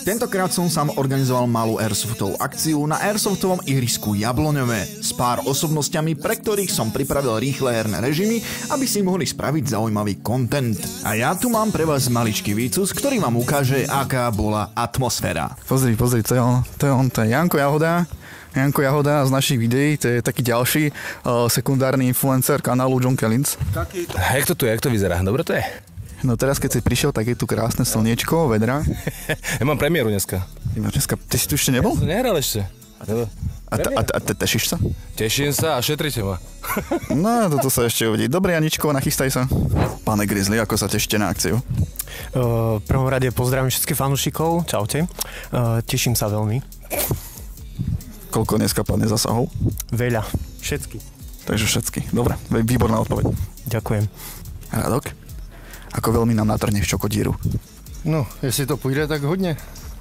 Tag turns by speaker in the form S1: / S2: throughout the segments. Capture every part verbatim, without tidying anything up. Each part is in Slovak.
S1: Tentokrát som sám organizoval malú airsoftovú akciu na airsoftovom ihrisku Jabloňové s pár osobnostiami, pre ktorých som pripravil rýchle herné režimy, aby si mohli spraviť zaujímavý content. A ja tu mám pre vás maličký výcus, ktorý vám ukáže, aká bola atmosféra.
S2: Pozri, pozri, to je on, to je on, to je Janko Jahoda. Janko Jahoda z našich videí, to je taký ďalší uh, sekundárny influencer kanálu John Kellins.
S3: A jak to tu, jak to vyzerá? Dobre to je?
S2: No teraz, keď si prišiel, tak je tu krásne slniečko, vedra.
S3: Ja mám premiéru dneska.
S2: Ty máš dneska, ty si tu ešte nebol?
S3: Ja som nehral ešte.
S2: A, t- a, t- a t- tešíš sa?
S3: Teším sa a šetrite ma.
S2: No, toto sa ešte uvidí. Dobre, Janičko, nachystaj sa. Pane Grizzly, ako sa tešíte na akciu?
S4: Uh, v prvom rade pozdravím všetkých fanúšikov. Čaute. Uh, teším sa veľmi.
S2: Koľko dneska padne zasahov?
S4: Veľa. Všetky.
S2: Takže všetky. Dobre, výborná odpoveď.
S4: Ďakujem.
S2: Radok? Ako veľmi nám natrhneš čokodíru?
S5: No, jestli to pôjde, tak hodne.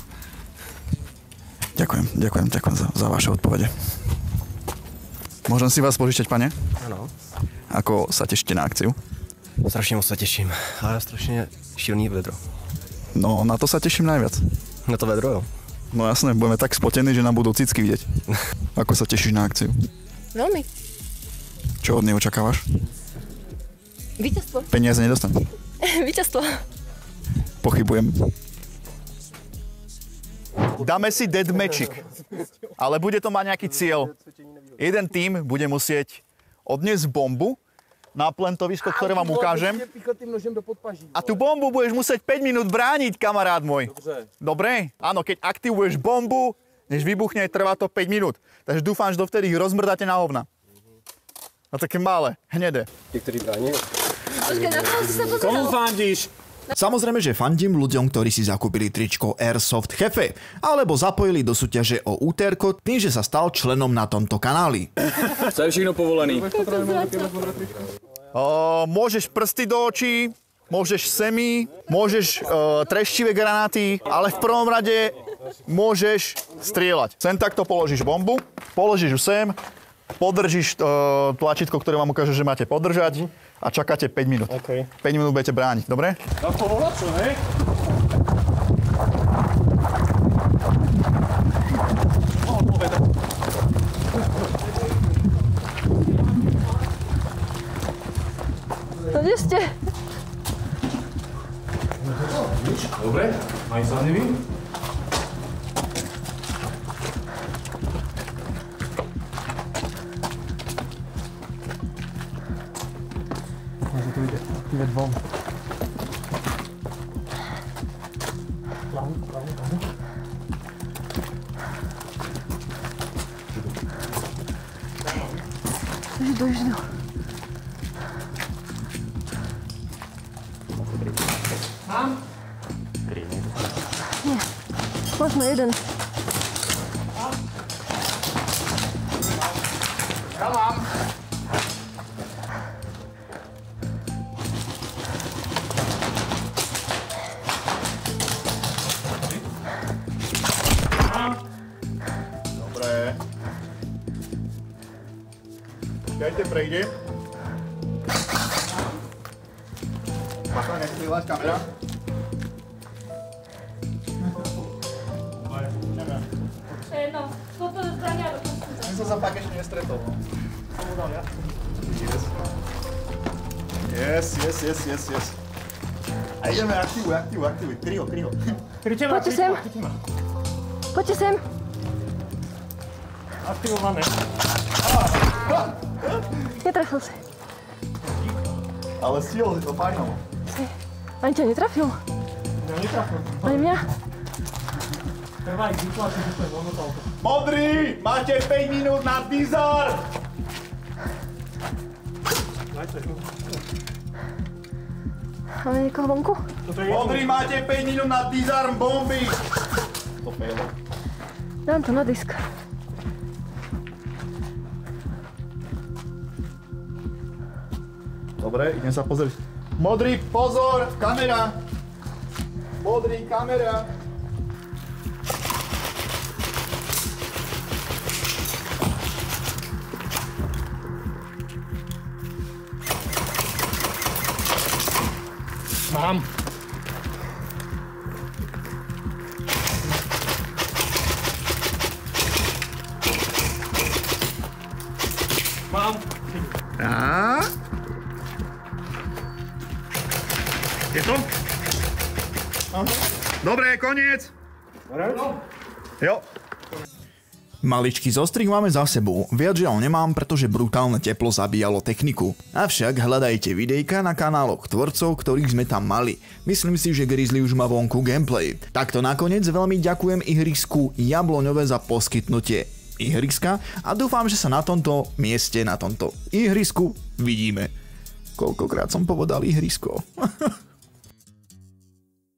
S2: Ďakujem, ďakujem, ďakujem za, za vaše odpovede. Môžem si vás požičať, pane?
S6: Áno.
S2: Ako sa tešíte na akciu?
S6: Strašne moc sa teším, ale strašne šilný vedro.
S2: No, na to sa teším najviac.
S6: Na to vedro, jo?
S2: No jasné, budeme tak spotení, že nám budú cicky vidieť. Ako sa tešíš na akciu?
S7: Veľmi.
S2: Čo od nej očakávaš?
S7: Víťazstvo.
S2: Peniaze nedostaneš.
S7: Víťazstvo.
S2: Pochybujem. Dáme si deadmatchik, ale bude to mať nejaký cieľ. Jeden tím bude musieť odniesť bombu na plentovisko, ktoré vám ukážem. A tú bombu budeš musieť päť minút brániť, kamarát môj. Dobre? Áno, keď aktivuješ bombu, než vybuchne, trvá to päť minút. Takže dúfam, že dovtedy ich rozmrdáte na hovna. A také malé, hnedé.
S6: Tí, ktorí bránia.
S4: Komu fandíš?
S1: Samozrejme, že fandím ľuďom, ktorí si zakúpili tričko Airsoft Chefe alebo zapojili do súťaže o úterko tým, že sa stal členom na tomto kanáli.
S3: Co je všechno povolený?
S2: O, môžeš prsty do očí, môžeš semi, môžeš uh, treštivé granáty, ale v prvom rade môžeš strieľať. Sem takto položíš bombu, položíš ju sem, podržíš uh, tlačítko, ktoré vám ukáže, že máte podržať a čakáte päť minút.
S4: Okay.
S2: päť minút budete brániť, dobre?
S4: Na povolačo, hej?
S7: No kde ste?
S3: Dobre, maj sa nevy.
S4: Ide dvom. Plavu, plavu, plavu.
S7: Už do južného.
S4: Mám?
S7: Nie, možno jeden.
S4: Ja mám.
S2: Dobre. Počkajte, prejde. Bacha, nestrieľať, kamera.
S7: No, toto zbrania do konca.
S2: Ja som sa tak ešte nestretol. Som mu dal ja. Yes. Yes, yes, yes, yes, yes. A ideme, aktivuj, aktivuj, aktivuj. Kryho, kryho.
S4: Kryte ma,
S7: Poďte sem.
S4: kryte ma.
S7: Poďte sem.
S4: Aktivované.
S7: Netrafil si.
S2: Ale stihol si to fajno.
S7: Ani ťa netrafil.
S4: Ja netrafil.
S7: Ani mňa.
S4: Trvaj, vytlačí úplne vonotálko.
S2: Modrý, máte päť minút na bizar.
S7: Máme niekoho vonku?
S2: Modrý, máte päť minút na disarm bomby. To failo.
S7: Dám to na disk.
S2: Dobre, idem sa pozrieť. Modrý, pozor, kamera. Modrý, kamera.
S4: Mám.
S2: Je to? Dobre, koniec. Jo.
S1: Maličký zostrih máme za sebou, viac žiaľ nemám, pretože brutálne teplo zabíjalo techniku. Avšak hľadajte videjka na kanáloch tvorcov, ktorých sme tam mali. Myslím si, že Grizzly už má vonku gameplay. Takto nakoniec veľmi ďakujem ihrisku Jabloňové za poskytnutie ihriska a dúfam, že sa na tomto mieste, na tomto ihrisku vidíme. Koľkokrát som povedal ihrisko.